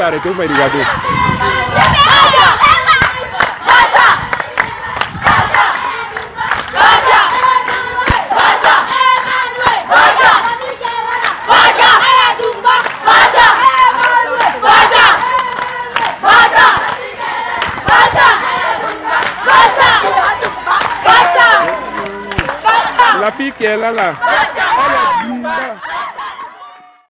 peux arrêter, vous me regardez. La fille qui est là,